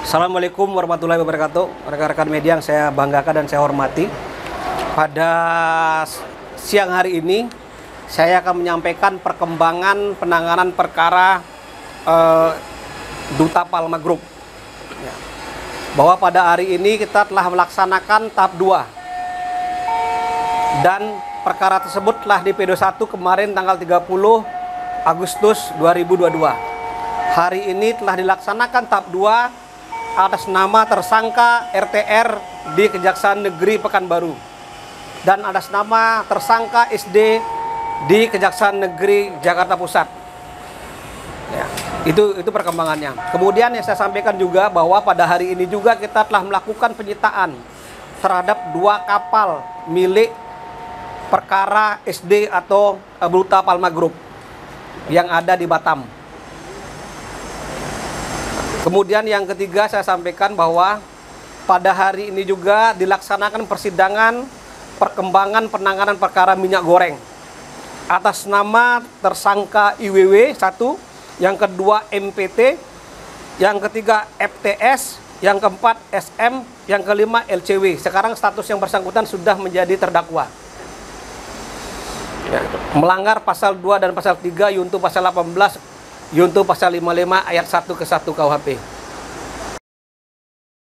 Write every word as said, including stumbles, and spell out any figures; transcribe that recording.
Assalamualaikum warahmatullahi wabarakatuh. Rekan-rekan media yang saya banggakan dan saya hormati. Pada siang hari ini saya akan menyampaikan perkembangan penanganan perkara eh, Duta Palma Group. Ya. Bahwa pada hari ini kita telah melaksanakan tahap dua. Dan perkara tersebut telah di P dua puluh satu kemarin tanggal tiga puluh Agustus dua ribu dua puluh dua. Hari ini telah dilaksanakan tahap dua atas nama tersangka R T R di Kejaksaan Negeri Pekanbaru dan atas nama tersangka S D di Kejaksaan Negeri Jakarta Pusat. Ya, itu itu perkembangannya. Kemudian yang saya sampaikan juga bahwa pada hari ini juga kita telah melakukan penyitaan terhadap dua kapal milik perkara S D atau Duta Palma Group yang ada di Batam. Kemudian yang ketiga saya sampaikan bahwa pada hari ini juga dilaksanakan persidangan perkembangan penanganan perkara minyak goreng atas nama tersangka I W W satu, yang kedua M P T, yang ketiga F T S, yang keempat S M, yang kelima L C W. Sekarang status yang bersangkutan sudah menjadi terdakwa. Ya, melanggar pasal dua dan pasal tiga, yuntu pasal delapan belas, yuntu pasal lima puluh lima ayat satu ke satu K U H P.